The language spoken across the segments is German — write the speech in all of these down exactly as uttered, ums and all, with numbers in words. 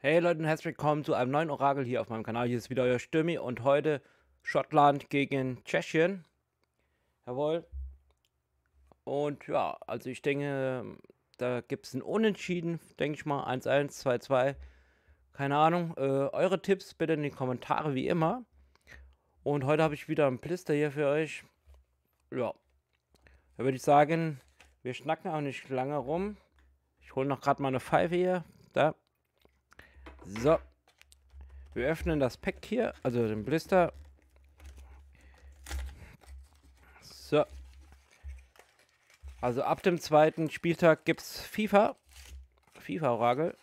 Hey Leute und herzlich willkommen zu einem neuen Orakel hier auf meinem Kanal. Hier ist wieder euer Stürmi und heute Schottland gegen Tschechien. Jawohl. Und ja, also ich denke, da gibt es ein Unentschieden, denke ich mal. eins eins, zwei zwei. Keine Ahnung. Äh, eure Tipps bitte in die Kommentare wie immer. Und heute habe ich wieder einen Blister hier für euch. Ja, da würde ich sagen, wir schnacken auch nicht lange rum. Ich hole noch gerade mal eine Pfeife hier. Da. So. Wir öffnen das Pack hier, also den Blister. So. Also ab dem zweiten Spieltag gibt es FIFA. FIFA-Orakel.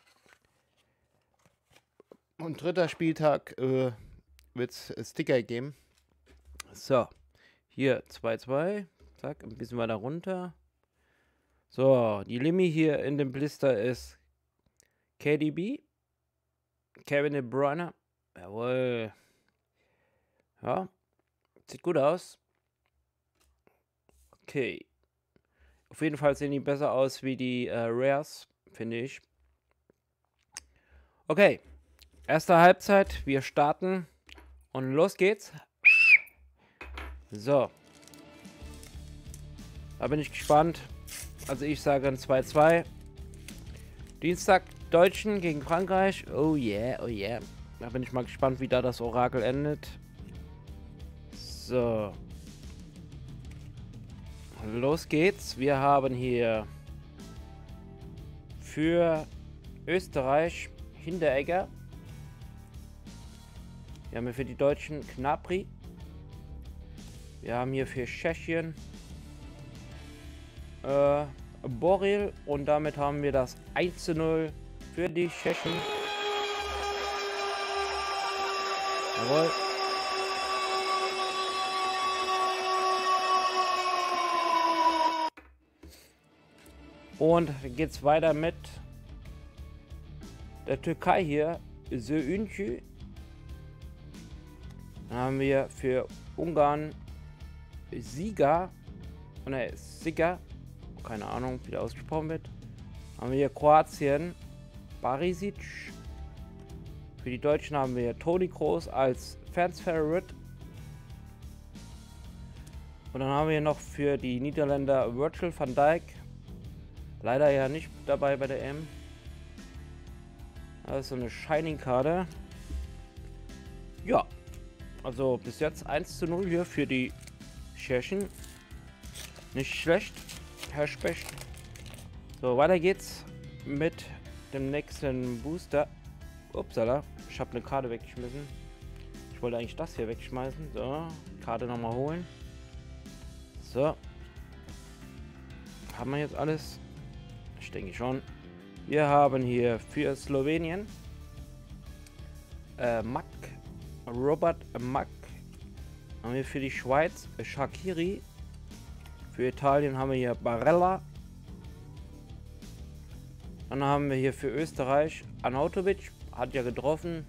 Und dritter Spieltag äh, wird es Sticker geben. So. Hier zwei zwei. Zack, ein bisschen weiter runter. So, die Limi hier in dem Blister ist K D B. Kevin De Bruyne. Jawohl. Ja. Sieht gut aus. Okay. Auf jeden Fall sehen die besser aus wie die äh, Rares, finde ich. Okay. Erste Halbzeit. Wir starten. Und los geht's. So. Da bin ich gespannt. Also ich sage ein zwei zwei. Dienstag Deutschen gegen Frankreich. Oh yeah, oh yeah. Da bin ich mal gespannt, wie da das Orakel endet. So. Los geht's. Wir haben hier für Österreich Hinteregger. Wir haben hier für die Deutschen Gnabry. Wir haben hier für Tschechien äh, Boril. Und damit haben wir das eins zu null für die Tschechen. Jawohl. Und geht's weiter mit der Türkei hier, Söyüncü. Dann haben wir für Ungarn Sieger, ne, Siga, keine Ahnung, wie der ausgesprochen wird. Haben wir hier Kroatien, Barisic. Für die Deutschen haben wir Toni Kroos als Fans Favorite. Und dann haben wir noch für die Niederländer Virgil van Dijk. Leider ja nicht dabei bei der M. Das ist so eine Shining-Karte. Ja, also bis jetzt eins zu null hier für die Tschechen. Nicht schlecht, Herr Specht. So, weiter geht's mit dem nächsten Booster. Upsala, ich habe eine Karte weggeschmissen. Ich wollte eigentlich das hier wegschmeißen. So, Karte nochmal holen. So. Haben wir jetzt alles? Ich denke schon. Wir haben hier für Slowenien äh, Mack, Robert Mack. Haben wir für die Schweiz äh, Shaqiri. Für Italien haben wir hier Barella. Dann haben wir hier für Österreich Arnautovic. Hat ja getroffen.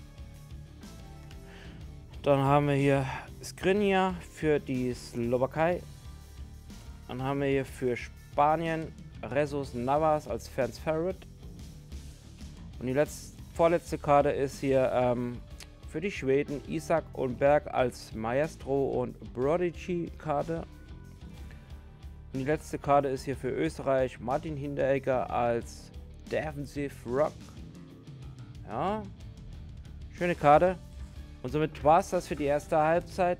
Dann haben wir hier Skriniar für die Slowakei. Dann haben wir hier für Spanien Jesus Navas als Fans Favorite. Und die letzte, vorletzte Karte ist hier ähm, für die Schweden Isak und Berg als Maestro und Prodigy Karte. Und die letzte Karte ist hier für Österreich Martin Hinteregger als Defensive Rock. Ja, schöne Karte. Und somit war es das für die erste Halbzeit.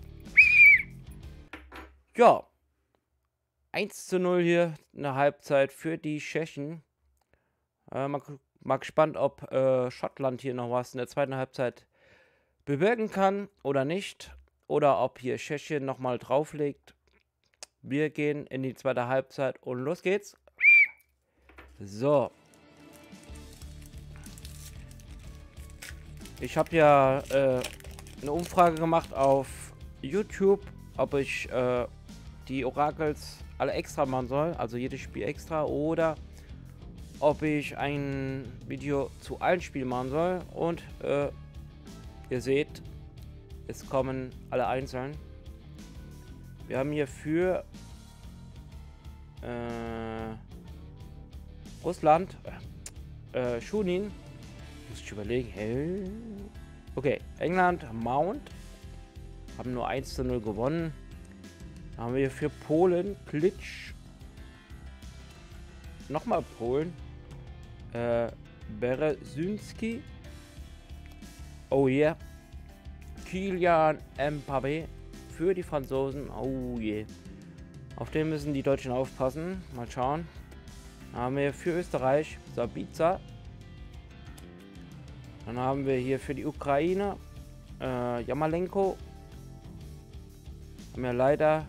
Ja. eins zu null hier, eine Halbzeit für die Tschechen. Äh, mal, mal gespannt, ob äh, Schottland hier noch was in der zweiten Halbzeit bewirken kann oder nicht. Oder ob hier Tschechien nochmal drauflegt. Wir gehen in die zweite Halbzeit und los geht's. So. Ich habe ja äh, eine Umfrage gemacht auf YouTube, ob ich äh, die Orakels alle extra machen soll, also jedes Spiel extra, oder ob ich ein Video zu allen Spielen machen soll. Und äh, ihr seht, es kommen alle einzeln. Wir haben hier für äh, Russland äh, Schunin muss ich überlegen. Hä? Okay, England, Mount. Haben nur eins zu null gewonnen. Dann haben wir für Polen Klitsch. Nochmal Polen. Äh, Beresynski. Oh yeah. Kylian Mbappé für die Franzosen. Oh je. Yeah. Auf den müssen die Deutschen aufpassen. Mal schauen. Dann haben wir für Österreich Sabitzer. Dann haben wir hier für die Ukraine äh, Jamalenko. Haben wir leider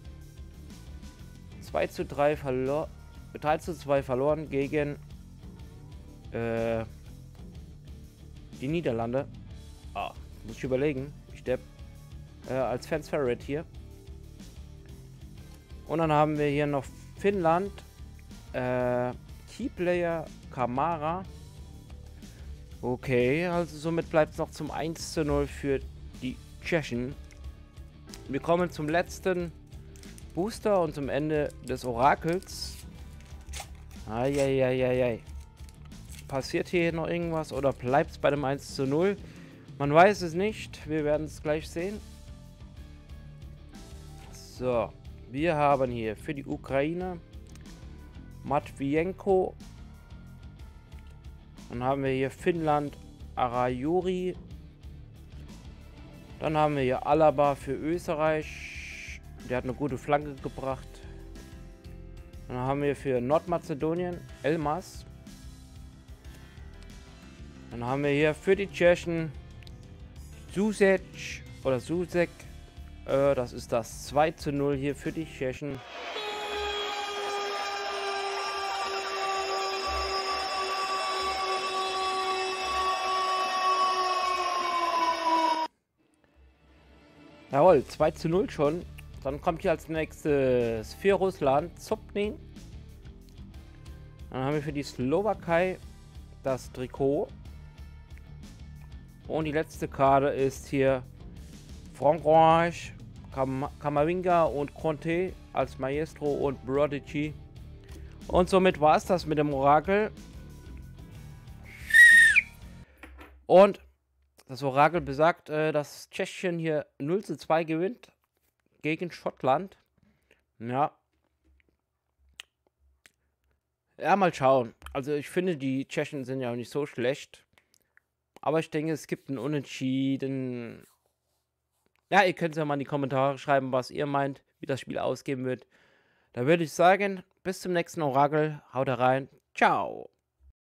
zwei zu drei verloren. drei zu zwei verloren gegen äh, die Niederlande. Ah, muss ich überlegen. Ich steppe äh, als Fans Favorite hier. Und dann haben wir hier noch Finnland. Äh, Keyplayer Kamara. Okay, also somit bleibt es noch zum eins zu null für die Tschechen. Wir kommen zum letzten Booster und zum Ende des Orakels. Eieieiei. Passiert hier noch irgendwas oder bleibt es bei dem eins zu null? Man weiß es nicht. Wir werden es gleich sehen. So, wir haben hier für die Ukraine Matvienko. Dann haben wir hier Finnland Arajuri. Dann haben wir hier Alaba für Österreich. Der hat eine gute Flanke gebracht. Dann haben wir für Nordmazedonien Elmas. Dann haben wir hier für die Tschechen Susek oder Susek. Äh, das ist das zwei zu null hier für die Tschechen. Jawohl, zwei zu null schon. Dann kommt hier als nächstes für Russland Zopnin. Dann haben wir für die Slowakei das Trikot. Und die letzte Karte ist hier Frankreich, Kam Kamavinga und Conte als Maestro und Prodigy. Und somit war es das mit dem Orakel. Und das Orakel besagt, äh, dass Tschechien hier null zu zwei gewinnt gegen Schottland. Ja. Ja, mal schauen. Also ich finde, die Tschechen sind ja auch nicht so schlecht. Aber ich denke, es gibt ein Unentschieden. Ja, ihr könnt es ja mal in die Kommentare schreiben, was ihr meint, wie das Spiel ausgehen wird. Da würde ich sagen, bis zum nächsten Orakel. Haut rein. Ciao.